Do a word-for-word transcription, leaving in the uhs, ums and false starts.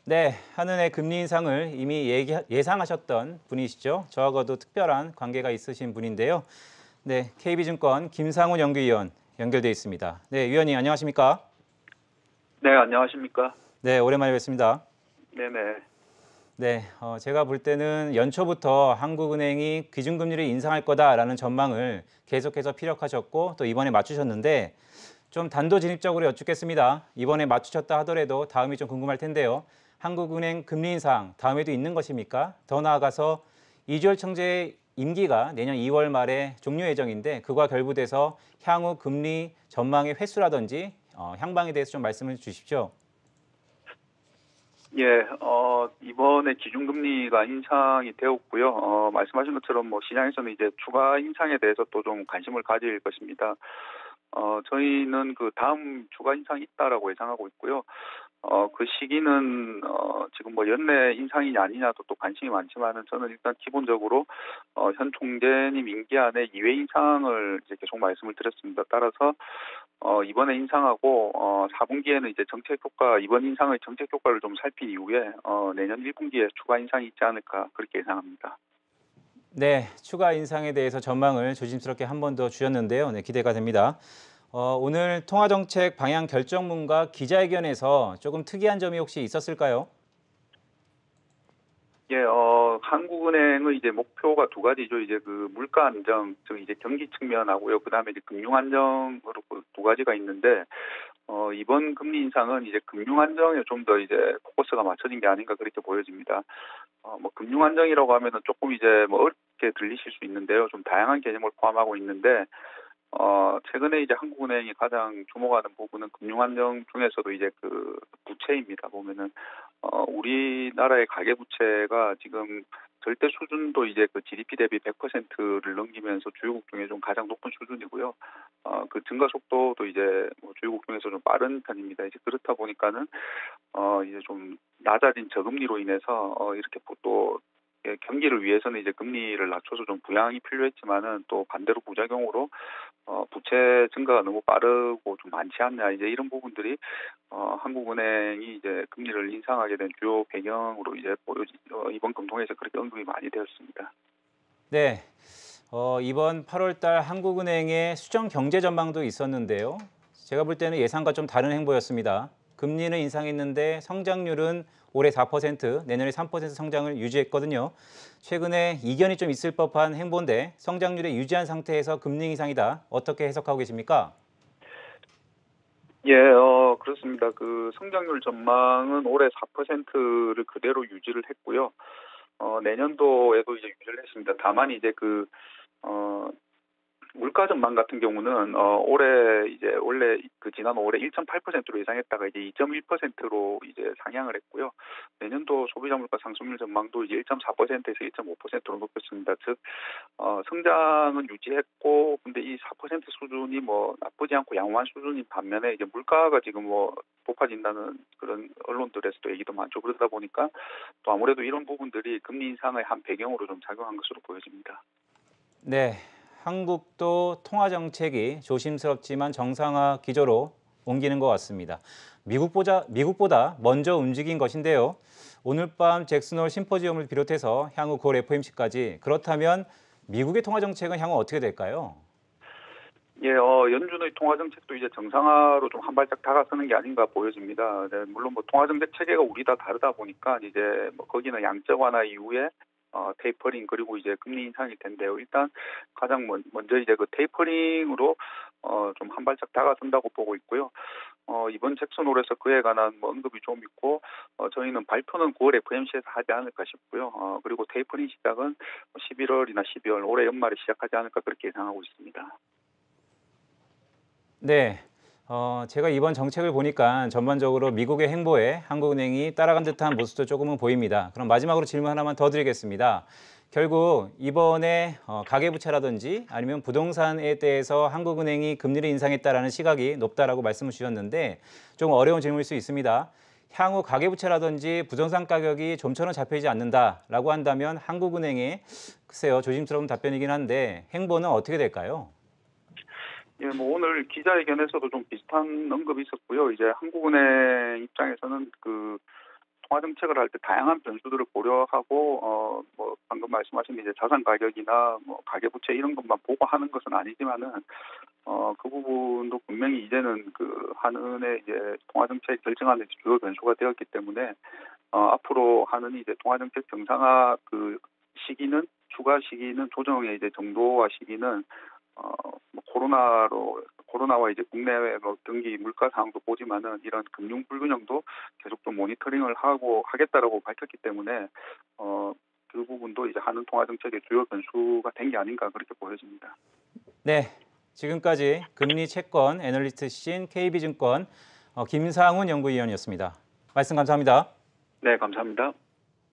네, 한은의 금리 인상을 이미 예기, 예상하셨던 분이시죠. 저하고도 특별한 관계가 있으신 분인데요. 네, 케이비증권 김상훈 연구위원 연결돼 있습니다. 네, 위원님 안녕하십니까? 네, 안녕하십니까? 네, 오랜만에 뵙습니다. 네네. 네, 어, 제가 볼 때는 연초부터 한국은행이 기준금리를 인상할 거다라는 전망을 계속해서 피력하셨고 또 이번에 맞추셨는데 좀 단도직입적으로 여쭙겠습니다. 이번에 맞추셨다 하더라도 다음이 좀 궁금할 텐데요. 한국은행 금리 인상 다음에도 있는 것입니까? 더 나아가서 이주열 총재의 임기가 내년 이월 말에 종료 예정인데 그와 결부돼서 향후 금리 전망의 횟수라든지 어, 향방에 대해서 좀 말씀을 주십시오. 예, 어, 이번에 기준금리가 인상이 되었고요. 어, 말씀하신 것처럼 뭐 시장에서는 이제 추가 인상에 대해서 또 좀 관심을 가질 것입니다. 어, 저희는 그 다음 추가 인상이 있다라고 예상하고 있고요. 어, 그 시기는, 어, 지금 뭐 연내 인상이냐 아니냐도 또 관심이 많지만은 저는 일단 기본적으로, 어, 현 총재님 임기 안에 이 회 인상을 이제 계속 말씀을 드렸습니다. 따라서, 어, 이번에 인상하고, 어, 사 분기에는 이제 정책 효과, 이번 인상의 정책 효과를 좀 살핀 이후에, 어, 내년 일 분기에 추가 인상이 있지 않을까, 그렇게 예상합니다. 네, 추가 인상에 대해서 전망을 조심스럽게 한 번 더 주셨는데요. 네, 기대가 됩니다. 어, 오늘 통화정책 방향 결정문과 기자회견에서 조금 특이한 점이 혹시 있었을까요? 예, 어, 한국은행의 이제 목표가 두 가지죠. 이제 그 물가 안정, 즉 이제 경기 측면하고요. 그 다음에 이제 금융 안정으로 그두 가지가 있는데, 어, 이번 금리 인상은 이제 금융 안정에 좀 더 이제 포커스가 맞춰진 게 아닌가 그렇게 보여집니다. 어, 뭐 금융 안정이라고 하면은 조금 이제 뭐 어렵게 들리실 수 있는데요. 좀 다양한 개념을 포함하고 있는데, 어, 최근에 이제 한국은행이 가장 주목하는 부분은 금융 안정 중에서도 이제 그 부채입니다. 보면은, 어, 우리나라의 가계 부채가 지금 절대 수준도 이제 그 지디피 대비 백 퍼센트를 넘기면서 주요국 중에 좀 가장 높은 수준이고요. 어, 그 증가 속도도 이제 뭐 주요국 중에서 좀 빠른 편입니다. 이제 그렇다 보니까는, 어, 이제 좀 낮아진 저금리로 인해서, 어, 이렇게 또 예, 경기를 위해서는 이제 금리를 낮춰서 좀 부양이 필요했지만은 또 반대로 부작용으로 어, 부채 증가가 너무 빠르고 좀 많지 않냐 이제 이런 부분들이 어, 한국은행이 이제 금리를 인상하게 된 주요 배경으로 이제 보여 어, 이번 금통에서 그렇게 언급이 많이 되었습니다. 네, 어, 이번 팔월 달 한국은행의 수정 경제 전망도 있었는데요. 제가 볼 때는 예상과 좀 다른 행보였습니다. 금리는 인상했는데 성장률은 올해 사 퍼센트, 내년에 삼 퍼센트 성장을 유지했거든요. 최근에 이견이 좀 있을 법한 행보인데 성장률을 유지한 상태에서 금리 인상이다. 어떻게 해석하고 계십니까? 예, 어, 그렇습니다. 그 성장률 전망은 올해 사 퍼센트를 그대로 유지를 했고요. 어, 내년도에도 이제 유지를 했습니다. 다만 이제 그, 어, 물가 전망 같은 경우는 어 올해 이제 원래 그 지난 올해 일 점 팔 퍼센트로 예상했다가 이제 이 점 일 퍼센트로 이제 상향을 했고요. 내년도 소비자 물가 상승률 전망도 이제 일 점 사 퍼센트에서 일 점 오 퍼센트로 높였습니다. 즉 어, 성장은 유지했고 근데 이 사 퍼센트 수준이 뭐 나쁘지 않고 양호한 수준인 반면에 이제 물가가 지금 뭐 높아진다는 그런 언론들에서도 얘기도 많죠. 그러다 보니까 또 아무래도 이런 부분들이 금리 인상의 한 배경으로 좀 작용한 것으로 보여집니다. 네, 한국도 통화 정책이 조심스럽지만 정상화 기조로 옮기는 것 같습니다. 미국보다, 미국보다 먼저 움직인 것인데요. 오늘 밤 잭슨홀 심포지엄을 비롯해서 향후 구 에프오엠씨까지 그렇다면 미국의 통화 정책은 향후 어떻게 될까요? 예, 어, 연준의 통화 정책도 이제 정상화로 좀 한 발짝 다가서는 게 아닌가 보여집니다. 네, 물론 뭐 통화 정책 체계가 우리 다 다르다 보니까 이제 뭐 거기는 양적 완화 이후에 어, 테이퍼링 그리고 이제 금리 인상일 텐데요. 일단 가장 먼, 먼저 이제 그 테이퍼링으로 어, 좀 한 발짝 다가선다고 보고 있고요. 어, 이번 잭슨홀에서 그에 관한 뭐 언급이 좀 있고, 어, 저희는 발표는 구월 에프오엠씨에서 하지 않을까 싶고요. 어, 그리고 테이퍼링 시작은 십일월이나 십이월 올해 연말에 시작하지 않을까 그렇게 예상하고 있습니다. 네, 어, 제가 이번 정책을 보니까 전반적으로 미국의 행보에 한국은행이 따라간 듯한 모습도 조금은 보입니다. 그럼 마지막으로 질문 하나만 더 드리겠습니다. 결국 이번에 어, 가계부채라든지 아니면 부동산에 대해서 한국은행이 금리를 인상했다라는 시각이 높다라고 말씀을 주셨는데 좀 어려운 질문일 수 있습니다. 향후 가계부채라든지 부동산 가격이 좀처럼 잡히지 않는다라고 한다면 한국은행의 글쎄요 조심스러운 답변이긴 한데 행보는 어떻게 될까요? 예, 뭐 오늘 기자회견에서도 좀 비슷한 언급이 있었고요. 이제 한국은행 입장에서는 그 통화 정책을 할 때 다양한 변수들을 고려하고 어 뭐 방금 말씀하신 이제 자산 가격이나 뭐 가계 부채 이런 것만 보고 하는 것은 아니지만은 어 그 부분도 분명히 이제는 그 한은의 이제 통화 정책 결정하는 주요 변수가 되었기 때문에 어 앞으로 한은이 이제 통화 정책 정상화 그 시기는 추가 시기는 조정의 이제 정도와 시기는 어, 뭐 코로나로 코로나와 이제 국내외 뭐 경기 물가 상황도 보지만은 이런 금융 불균형도 계속 좀 모니터링을 하고 하겠다라고 밝혔기 때문에 어, 그 부분도 이제 한은 통화 정책의 주요 변수가 된 게 아닌가 그렇게 보여집니다. 네, 지금까지 금리 채권 애널리스트신 케이비증권 어, 김상훈 연구위원이었습니다. 말씀 감사합니다. 네, 감사합니다.